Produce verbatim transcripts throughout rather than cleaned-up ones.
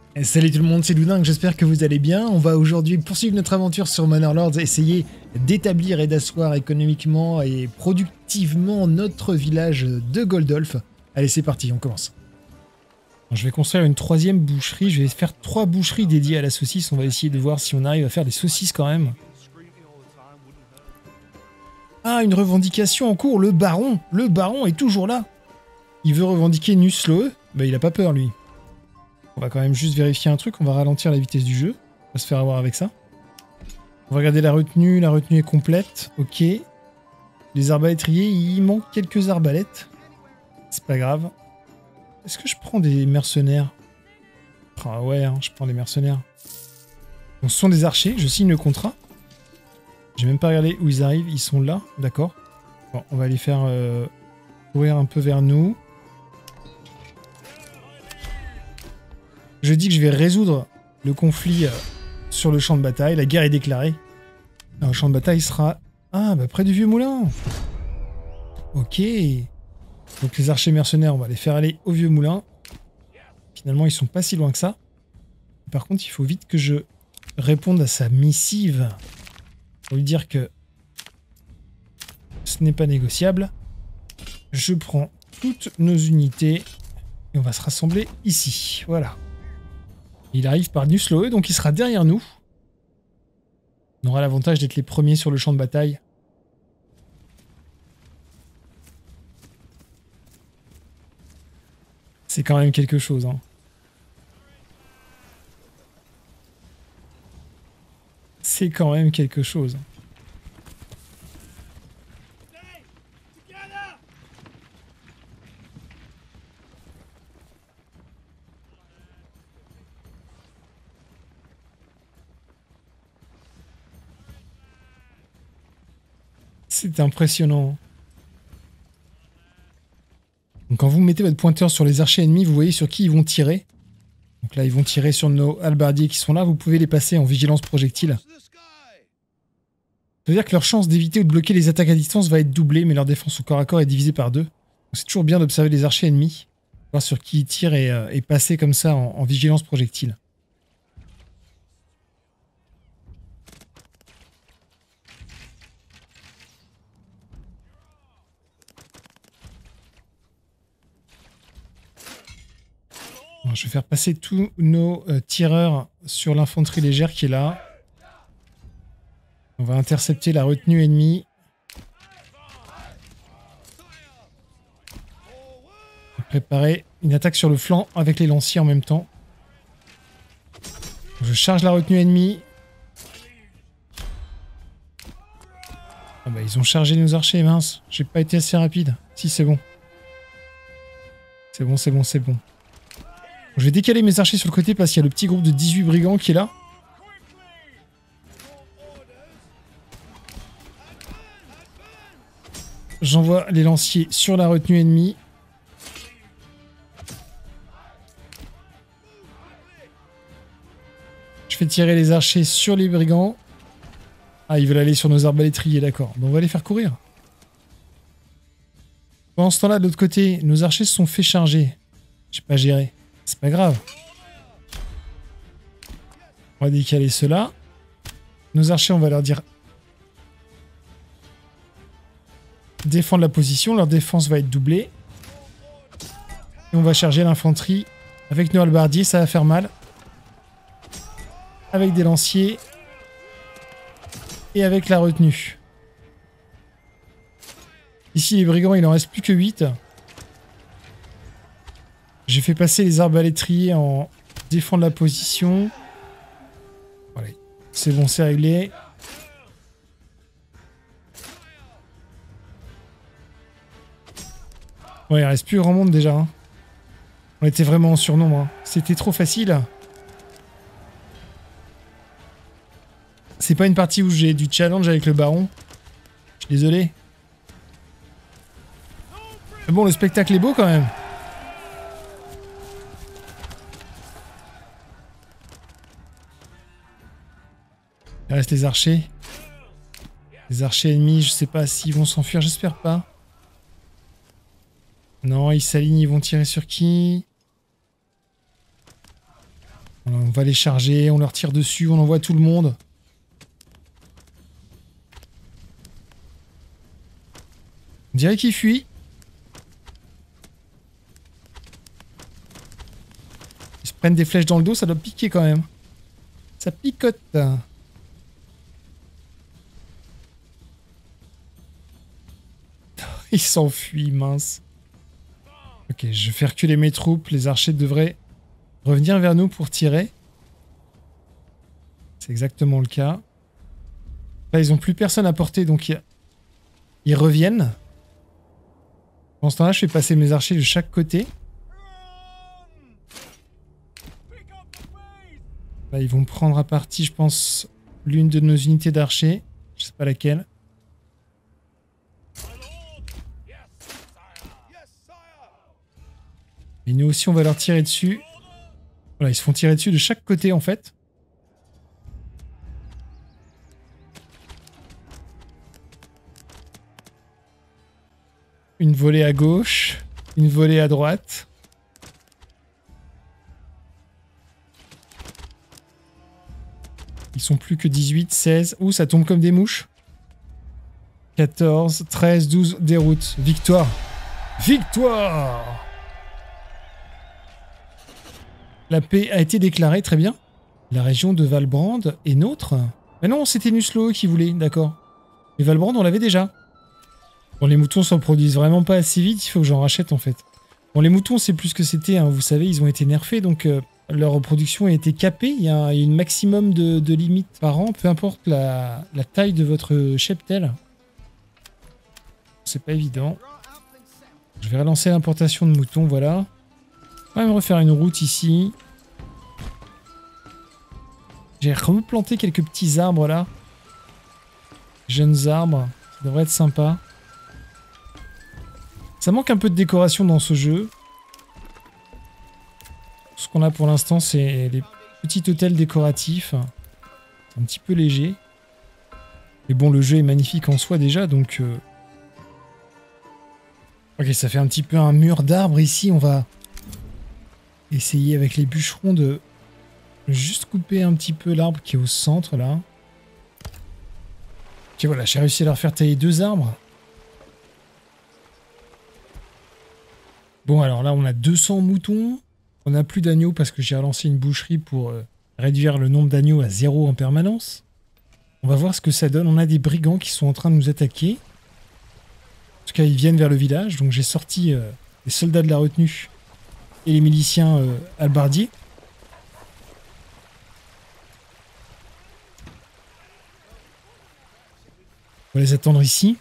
Et salut tout le monde, c'est Loudingue, j'espère que vous allez bien. On va aujourd'hui poursuivre notre aventure sur Manor Lords, essayer d'établir et d'asseoir économiquement et productivement notre village de Goldolf. Allez, c'est parti, on commence. Je vais construire une troisième boucherie, je vais faire trois boucheries dédiées à la saucisse. On va essayer de voir si on arrive à faire des saucisses quand même. Ah, une revendication en cours, le baron. Le baron est toujours là. Il veut revendiquer Nusloe. Bah, il a pas peur, lui. On va quand même juste vérifier un truc, on va ralentir la vitesse du jeu. On va se faire avoir avec ça. On va regarder la retenue, la retenue est complète. Ok. Les arbalétriers, il manque quelques arbalètes. C'est pas grave. Est-ce que je prends des mercenaires? Ah ouais, hein, je prends des mercenaires. Donc, ce sont des archers, je signe le contrat. J'ai même pas regardé où ils arrivent, ils sont là, d'accord. Bon, on va les faire euh, courir un peu vers nous. Je dis que je vais résoudre le conflit euh, sur le champ de bataille. La guerre est déclarée. Alors, le champ de bataille sera... Ah, bah près du vieux moulin. Ok. Donc les archers mercenaires, on va les faire aller au vieux moulin. Finalement, ils sont pas si loin que ça. Par contre, il faut vite que je réponde à sa missive. Pour lui dire que ce n'est pas négociable. Je prends toutes nos unités et on va se rassembler ici. Voilà. Il arrive par Nusloe, donc il sera derrière nous. On aura l'avantage d'être les premiers sur le champ de bataille. C'est quand même quelque chose, hein. C'est quand même quelque chose. C'est impressionnant. Donc quand vous mettez votre pointeur sur les archers ennemis, vous voyez sur qui ils vont tirer. Donc là, ils vont tirer sur nos halbardiers qui sont là. Vous pouvez les passer en vigilance projectile. Ça veut dire que leur chance d'éviter ou de bloquer les attaques à distance va être doublée, mais leur défense au corps à corps est divisée par deux. C'est toujours bien d'observer les archers ennemis, voir sur qui ils tirent et, euh, et passer comme ça en, en vigilance projectile. Alors, je vais faire passer tous nos euh, tireurs sur l'infanterie légère qui est là. On va intercepter la retenue ennemie. Préparer une attaque sur le flanc avec les lanciers en même temps. Je charge la retenue ennemie. Ah bah ils ont chargé nos archers, mince. J'ai pas été assez rapide. Si, c'est bon. C'est bon, c'est bon, c'est bon. Je vais décaler mes archers sur le côté parce qu'il y a le petit groupe de dix-huit brigands qui est là. J'envoie les lanciers sur la retenue ennemie. Je fais tirer les archers sur les brigands. Ah, ils veulent aller sur nos arbalétriers, d'accord. Bon, on va les faire courir. Pendant ce temps-là, de l'autre côté, nos archers se sont fait charger. J'ai pas géré. C'est pas grave. On va décaler ceux-là. Nos archers, on va leur dire... défendre la position. Leur défense va être doublée. Et on va charger l'infanterie. Avec nos halbardiers, ça va faire mal. Avec des lanciers. Et avec la retenue. Ici, les brigands, il en reste plus que huit. J'ai fait passer les arbalétriers en défendre la position. Voilà. C'est bon, c'est réglé. Ouais, il reste plus grand monde déjà. Hein. On était vraiment en surnombre. Hein. C'était trop facile. C'est pas une partie où j'ai du challenge avec le baron. Je suis désolé. Mais bon, le spectacle est beau quand même. Il reste les archers. Les archers ennemis, je sais pas s'ils vont s'enfuir, j'espère pas. Non, ils s'alignent, ils vont tirer sur qui? On va les charger, on leur tire dessus, on envoie tout le monde. On dirait qu'ils fuient. Ils se prennent des flèches dans le dos, ça doit piquer quand même. Ça picote. Ils s'enfuient, mince. Ok, je fais reculer mes troupes. Les archers devraient revenir vers nous pour tirer. C'est exactement le cas. Là, ils n'ont plus personne à porter, donc ils reviennent. Pendant ce temps-là, je fais passer mes archers de chaque côté. Là, ils vont prendre à partie, je pense, l'une de nos unités d'archers. Je sais pas laquelle. Et nous aussi, on va leur tirer dessus. Voilà, ils se font tirer dessus de chaque côté, en fait. Une volée à gauche, une volée à droite. Ils sont plus que dix-huit, seize. Ouh, ça tombe comme des mouches. quatorze, treize, douze, déroute. Victoire. Victoire! La paix a été déclarée, très bien. La région de Valbrand est nôtre. Mais non, c'était Nuslo qui voulait, d'accord. Mais Valbrand, on l'avait déjà. Bon, les moutons s'en produisent vraiment pas assez vite, il faut que j'en rachète en fait. Bon, les moutons, c'est plus ce que c'était, hein. Vous savez, ils ont été nerfés, donc euh, leur reproduction a été capée. Il y a un maximum de, de limites par an, peu importe la, la taille de votre cheptel. C'est pas évident. Je vais relancer l'importation de moutons, voilà. On va même refaire une route ici. J'ai replanté quelques petits arbres là. Jeunes arbres, ça devrait être sympa. Ça manque un peu de décoration dans ce jeu. Ce qu'on a pour l'instant, c'est les petits hôtels décoratifs. Un petit peu léger. Mais bon, le jeu est magnifique en soi déjà, donc... Euh... Ok, ça fait un petit peu un mur d'arbres ici. On va essayer avec les bûcherons de juste couper un petit peu l'arbre qui est au centre, là. Ok, voilà, j'ai réussi à leur faire tailler deux arbres. Bon, alors là, on a deux cents moutons. On n'a plus d'agneaux parce que j'ai relancé une boucherie pour euh, réduire le nombre d'agneaux à zéro en permanence. On va voir ce que ça donne. On a des brigands qui sont en train de nous attaquer. En tout cas, ils viennent vers le village. Donc j'ai sorti euh, les soldats de la retenue et les miliciens euh, halbardiers. On va les attendre ici.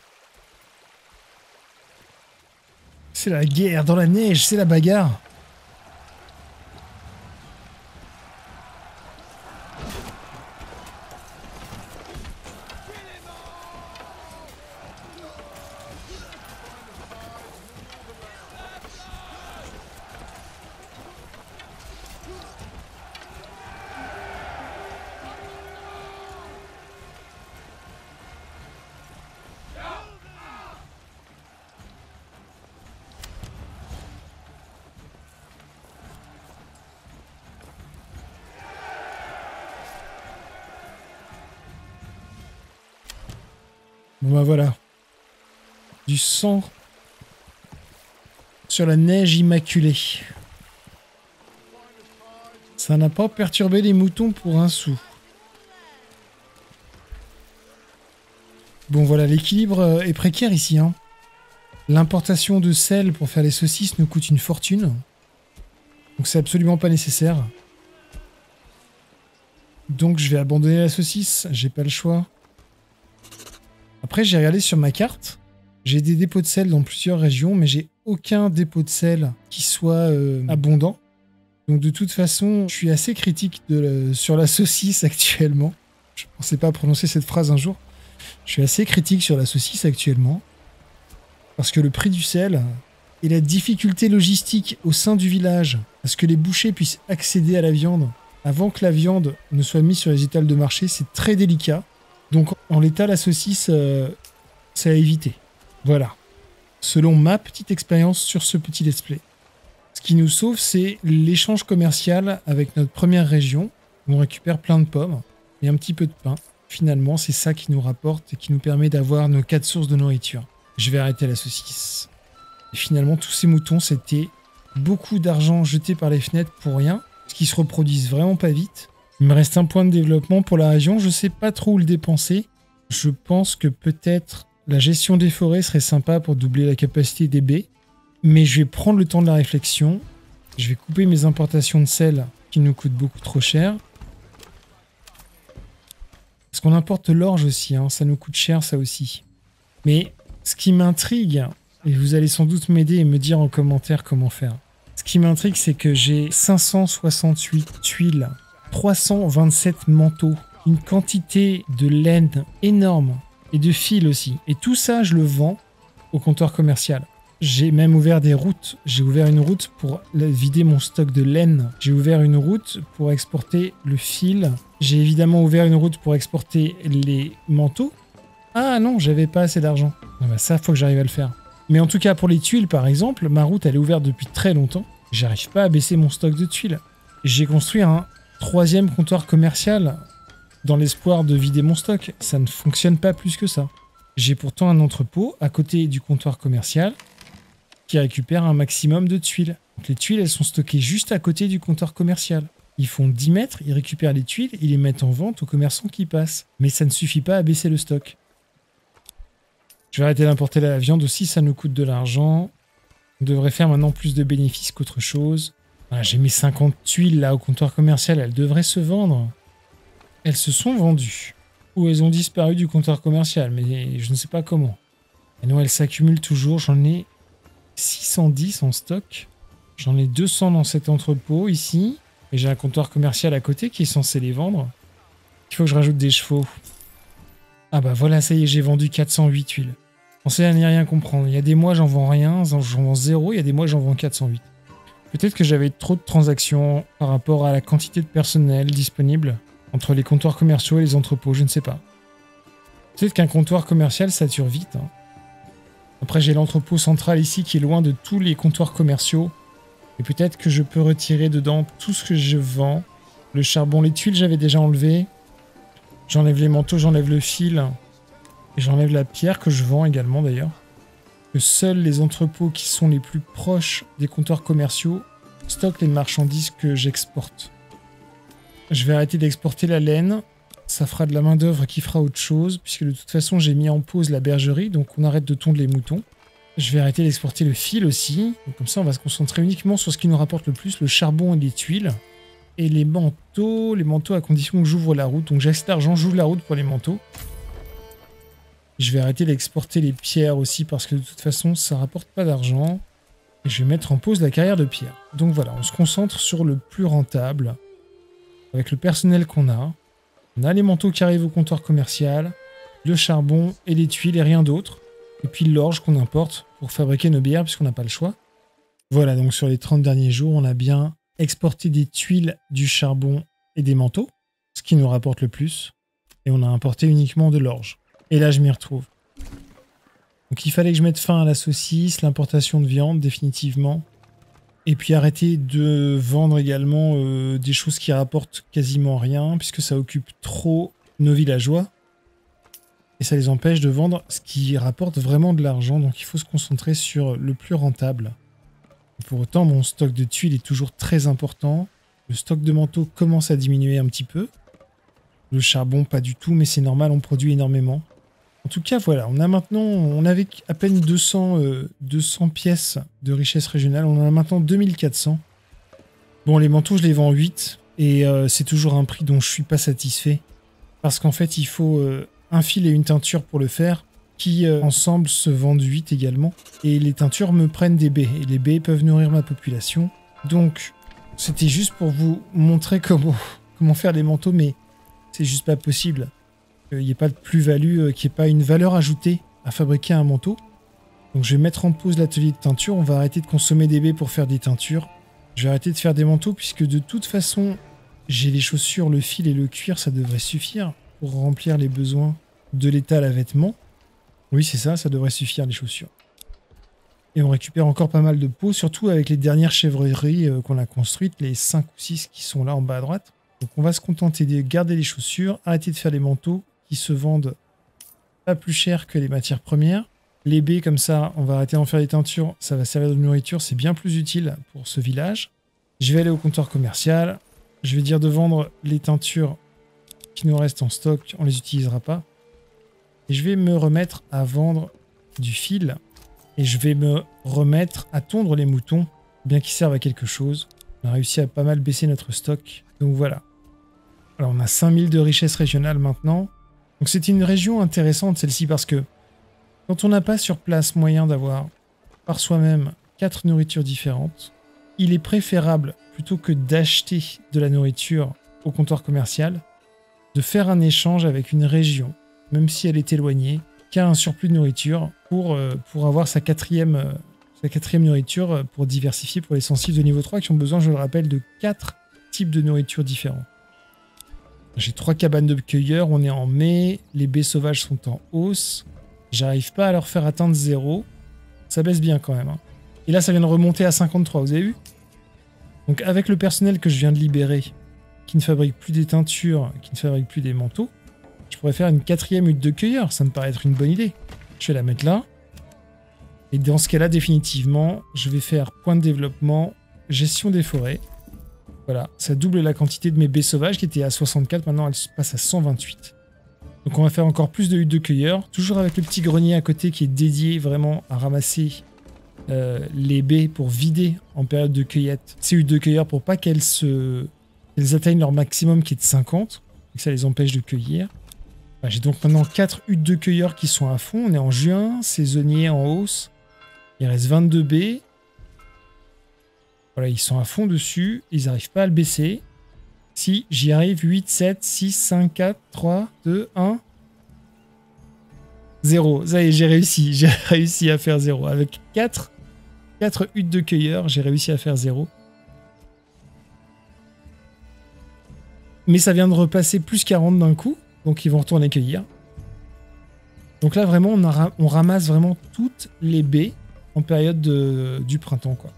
C'est la guerre dans la neige, c'est la bagarre. Bon bah voilà. Du sang sur la neige immaculée. Ça n'a pas perturbé les moutons pour un sou. Bon voilà, l'équilibre est précaire ici, hein. L'importation de sel pour faire les saucisses nous coûte une fortune. Donc c'est absolument pas nécessaire. Donc je vais abandonner la saucisse, j'ai pas le choix. Après, j'ai regardé sur ma carte. J'ai des dépôts de sel dans plusieurs régions, mais j'ai aucun dépôt de sel qui soit euh, abondant. Donc de toute façon, je suis assez critique de la, sur la saucisse actuellement. Je ne pensais pas prononcer cette phrase un jour. Je suis assez critique sur la saucisse actuellement. Parce que le prix du sel et la difficulté logistique au sein du village à ce que les bouchers puissent accéder à la viande avant que la viande ne soit mise sur les étals de marché, c'est très délicat. Donc en l'état, la saucisse, euh, c'est à éviter. Voilà. Selon ma petite expérience sur ce petit let's play. Ce qui nous sauve, c'est l'échange commercial avec notre première région, où on récupère plein de pommes et un petit peu de pain. Finalement, c'est ça qui nous rapporte et qui nous permet d'avoir nos quatre sources de nourriture. Je vais arrêter la saucisse. Et finalement, tous ces moutons, c'était beaucoup d'argent jeté par les fenêtres pour rien, parce qu'ils se reproduisent vraiment pas vite. Il me reste un point de développement pour la région, je sais pas trop où le dépenser. Je pense que peut-être la gestion des forêts serait sympa pour doubler la capacité des baies, mais je vais prendre le temps de la réflexion. Je vais couper mes importations de sel qui nous coûtent beaucoup trop cher. Parce qu'on importe l'orge aussi, hein, ça nous coûte cher ça aussi. Mais ce qui m'intrigue, et vous allez sans doute m'aider et me dire en commentaire comment faire. Ce qui m'intrigue, c'est que j'ai cinq cent soixante-huit tuiles, trois cent vingt-sept manteaux, une quantité de laine énorme et de fils aussi. Et tout ça, je le vends au comptoir commercial. J'ai même ouvert des routes. J'ai ouvert une route pour vider mon stock de laine. J'ai ouvert une route pour exporter le fil. J'ai évidemment ouvert une route pour exporter les manteaux. Ah non, j'avais pas assez d'argent. Ah bah ça, faut que j'arrive à le faire. Mais en tout cas, pour les tuiles, par exemple, ma route, elle est ouverte depuis très longtemps. J'arrive pas à baisser mon stock de tuiles. J'ai construit un troisième comptoir commercial dans l'espoir de vider mon stock. Ça ne fonctionne pas plus que ça. J'ai pourtant un entrepôt à côté du comptoir commercial qui récupère un maximum de tuiles. Donc les tuiles, elles sont stockées juste à côté du comptoir commercial. Ils font dix mètres, ils récupèrent les tuiles, ils les mettent en vente aux commerçants qui passent. Mais ça ne suffit pas à baisser le stock. Je vais arrêter d'importer la viande aussi, ça nous coûte de l'argent. On devrait faire maintenant plus de bénéfices qu'autre chose. Voilà, j'ai mis cinquante tuiles là au comptoir commercial, elles devraient se vendre. Elles se sont vendues. Ou elles ont disparu du comptoir commercial, mais je ne sais pas comment. Et non, elles s'accumulent toujours, j'en ai six cent dix en stock. J'en ai deux cents dans cet entrepôt ici. Et j'ai un comptoir commercial à côté qui est censé les vendre. Il faut que je rajoute des chevaux. Ah bah voilà, ça y est, j'ai vendu quatre cent huit tuiles. Pensez à n'y rien comprendre. Il y a des mois, j'en vends rien, j'en vends zéro. Il y a des mois, j'en vends quatre cent huit. Peut-être que j'avais trop de transactions par rapport à la quantité de personnel disponible entre les comptoirs commerciaux et les entrepôts, je ne sais pas. Peut-être qu'un comptoir commercial sature vite. Hein. Après, j'ai l'entrepôt central ici qui est loin de tous les comptoirs commerciaux. Et peut-être que je peux retirer dedans tout ce que je vends. Le charbon, les tuiles, j'avais déjà enlevé. J'enlève les manteaux, j'enlève le fil. Et j'enlève la pierre que je vends également d'ailleurs. Que seuls les entrepôts qui sont les plus proches des comptoirs commerciaux stockent les marchandises que j'exporte. Je vais arrêter d'exporter la laine. Ça fera de la main d'œuvre qui fera autre chose, puisque de toute façon j'ai mis en pause la bergerie, donc on arrête de tondre les moutons. Je vais arrêter d'exporter le fil aussi, donc comme ça on va se concentrer uniquement sur ce qui nous rapporte le plus, le charbon et les tuiles. Et les manteaux, les manteaux à condition que j'ouvre la route, donc j'ai assez d'argent, j'ouvre la route pour les manteaux. Je vais arrêter d'exporter les pierres aussi, parce que de toute façon ça rapporte pas d'argent. Et je vais mettre en pause la carrière de pierre. Donc voilà, on se concentre sur le plus rentable, avec le personnel qu'on a. On a les manteaux qui arrivent au comptoir commercial, le charbon et les tuiles et rien d'autre. Et puis l'orge qu'on importe pour fabriquer nos bières puisqu'on n'a pas le choix. Voilà, donc sur les trente derniers jours, on a bien exporté des tuiles, du charbon et des manteaux, ce qui nous rapporte le plus. Et on a importé uniquement de l'orge. Et là, je m'y retrouve. Donc il fallait que je mette fin à la saucisse, l'importation de viande définitivement. Et puis arrêter de vendre également euh, des choses qui rapportent quasiment rien, puisque ça occupe trop nos villageois. Et ça les empêche de vendre ce qui rapporte vraiment de l'argent, donc il faut se concentrer sur le plus rentable. Et pour autant, mon stock de tuiles est toujours très important. Le stock de manteaux commence à diminuer un petit peu. Le charbon, pas du tout, mais c'est normal, on produit énormément. En tout cas, voilà, on a maintenant, on avait à peine deux cents, euh, deux cents pièces de richesse régionale, on en a maintenant deux mille quatre cents. Bon, les manteaux, je les vends huit, et euh, c'est toujours un prix dont je suis pas satisfait, parce qu'en fait, il faut euh, un fil et une teinture pour le faire, qui euh, ensemble se vendent huit également, et les teintures me prennent des baies, et les baies peuvent nourrir ma population. Donc, c'était juste pour vous montrer comment, comment faire les manteaux, mais c'est juste pas possible. Il n'y ait pas de plus-value, qu'il n'y ait pas une valeur ajoutée à fabriquer un manteau. Donc je vais mettre en pause l'atelier de teinture, on va arrêter de consommer des baies pour faire des teintures. Je vais arrêter de faire des manteaux puisque de toute façon, j'ai les chaussures, le fil et le cuir, ça devrait suffire pour remplir les besoins de l'étal à vêtements. Oui, c'est ça, ça devrait suffire les chaussures. Et on récupère encore pas mal de peaux, surtout avec les dernières chèvreries euh, qu'on a construites, les cinq ou six qui sont là en bas à droite. Donc on va se contenter de garder les chaussures, arrêter de faire les manteaux qui se vendent pas plus cher que les matières premières. Les baies, comme ça, on va arrêter d'en faire des teintures, ça va servir de nourriture, c'est bien plus utile pour ce village. Je vais aller au comptoir commercial, je vais dire de vendre les teintures qui nous restent en stock, on les utilisera pas. Et je vais me remettre à vendre du fil. Et je vais me remettre à tondre les moutons, bien qu'ils servent à quelque chose. On a réussi à pas mal baisser notre stock. Donc voilà. Alors on a cinq mille de richesse régionale maintenant. Donc c'était une région intéressante celle-ci parce que quand on n'a pas sur place moyen d'avoir par soi-même quatre nourritures différentes, il est préférable, plutôt que d'acheter de la nourriture au comptoir commercial, de faire un échange avec une région, même si elle est éloignée, qui a un surplus de nourriture pour, euh, pour avoir sa quatrième, euh, sa quatrième nourriture euh, pour diversifier pour les sensibles de niveau trois qui ont besoin, je le rappelle, de quatre types de nourriture différents. J'ai trois cabanes de cueilleurs, on est en mai, les baies sauvages sont en hausse, j'arrive pas à leur faire atteindre zéro, ça baisse bien quand même. Hein. Et là ça vient de remonter à cinquante-trois, vous avez vu? Donc avec le personnel que je viens de libérer, qui ne fabrique plus des teintures, qui ne fabrique plus des manteaux, je pourrais faire une quatrième hutte de cueilleur, ça me paraît être une bonne idée. Je vais la mettre là. Et dans ce cas-là, définitivement, je vais faire point de développement, gestion des forêts. Voilà, ça double la quantité de mes baies sauvages qui étaient à soixante-quatre, maintenant elles passent à cent vingt-huit. Donc on va faire encore plus de huttes de cueilleurs, toujours avec le petit grenier à côté qui est dédié vraiment à ramasser euh, les baies pour vider en période de cueillette. Ces huttes de cueilleurs pour pas qu'elles se... elles atteignent leur maximum qui est de cinquante, et que ça les empêche de cueillir. J'ai donc maintenant quatre huttes de cueilleurs qui sont à fond. On est en juin, saisonnier en hausse. Il reste vingt-deux baies. Voilà, ils sont à fond dessus. Ils n'arrivent pas à le baisser. Si, j'y arrive. huit, sept, six, cinq, quatre, trois, deux, un. zéro. Ça y est, j'ai réussi. J'ai réussi à faire zéro. Avec quatre, quatre huttes de cueilleurs, j'ai réussi à faire zéro. Mais ça vient de repasser plus quarante d'un coup. Donc ils vont retourner cueillir. Donc là vraiment on, a, on ramasse vraiment toutes les baies en période de, du printemps quoi.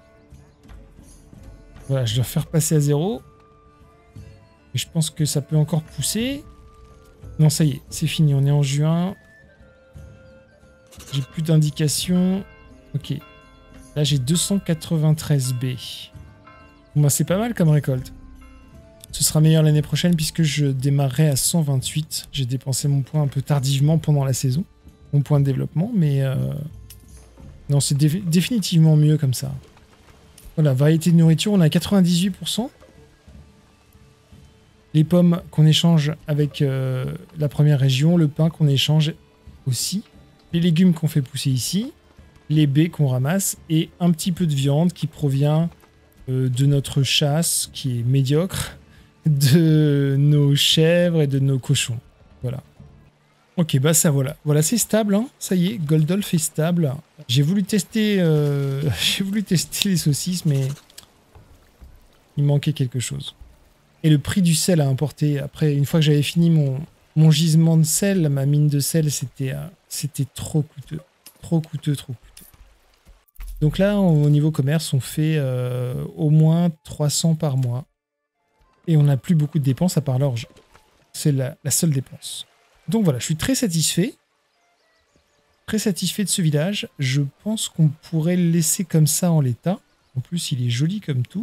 Voilà, je dois faire passer à zéro. Et je pense que ça peut encore pousser. Non ça y est, c'est fini, on est en juin. J'ai plus d'indications. Ok. Là j'ai deux cent quatre-vingt-treize baies. Bon bah c'est pas mal comme récolte. Ce sera meilleur l'année prochaine puisque je démarrerai à cent vingt-huit. J'ai dépensé mon point un peu tardivement pendant la saison. Mon point de développement, mais... Euh... Non, c'est dé définitivement mieux comme ça. Voilà, variété de nourriture, on a quatre-vingt-dix-huit pour cent. Les pommes qu'on échange avec euh, la première région, le pain qu'on échange aussi, les légumes qu'on fait pousser ici, les baies qu'on ramasse et un petit peu de viande qui provient euh, de notre chasse qui est médiocre, de nos chèvres et de nos cochons. Voilà. Ok, bah ça voilà. Voilà, c'est stable, hein. Ça y est, Goldolf est stable. J'ai voulu tester euh, j'ai voulu tester les saucisses, mais il manquait quelque chose. Et le prix du sel à importer, après, une fois que j'avais fini mon, mon gisement de sel, ma mine de sel, c'était euh, c'était trop coûteux. Trop coûteux, trop coûteux. Donc là, au niveau commerce, on fait euh, au moins trois cents par mois. Et on n'a plus beaucoup de dépenses à part l'orge. C'est la, la seule dépense. Donc voilà, je suis très satisfait. Très satisfait de ce village. Je pense qu'on pourrait le laisser comme ça en l'état. En plus, il est joli comme tout.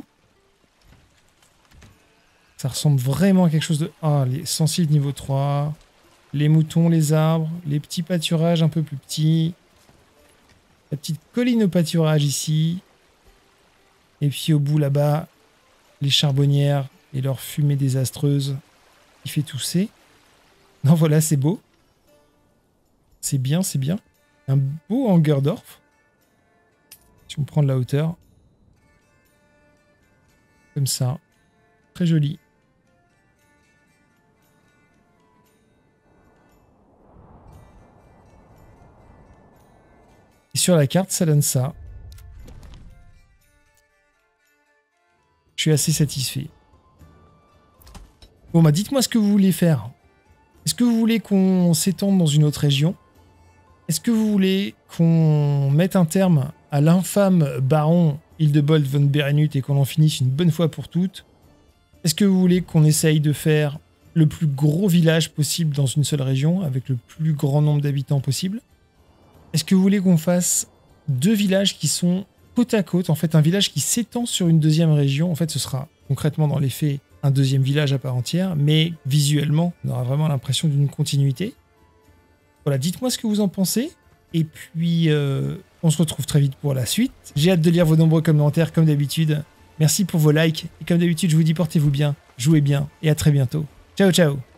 Ça ressemble vraiment à quelque chose de... Ah, les sensibles niveau trois. Les moutons, les arbres, les petits pâturages un peu plus petits. La petite colline au pâturage ici. Et puis au bout là-bas, les charbonnières et leur fumée désastreuse qui fait tousser. Non, voilà, c'est beau. C'est bien, c'est bien. Un beau Hangerdorf. Si on prend de la hauteur. Comme ça. Très joli. Et sur la carte, ça donne ça. Je suis assez satisfait. Bon, bah dites-moi ce que vous voulez faire. Est-ce que vous voulez qu'on s'étende dans une autre région? Est-ce que vous voulez qu'on mette un terme à l'infâme baron Hildebold von Berenut et qu'on en finisse une bonne fois pour toutes? Est-ce que vous voulez qu'on essaye de faire le plus gros village possible dans une seule région, avec le plus grand nombre d'habitants possible? Est-ce que vous voulez qu'on fasse deux villages qui sont côte à côte, en fait un village qui s'étend sur une deuxième région? En fait, ce sera concrètement dans les faits un deuxième village à part entière, mais visuellement, on aura vraiment l'impression d'une continuité. Voilà, dites-moi ce que vous en pensez, et puis euh, on se retrouve très vite pour la suite. J'ai hâte de lire vos nombreux commentaires, comme d'habitude. Merci pour vos likes, et comme d'habitude, je vous dis portez-vous bien, jouez bien, et à très bientôt. Ciao, ciao!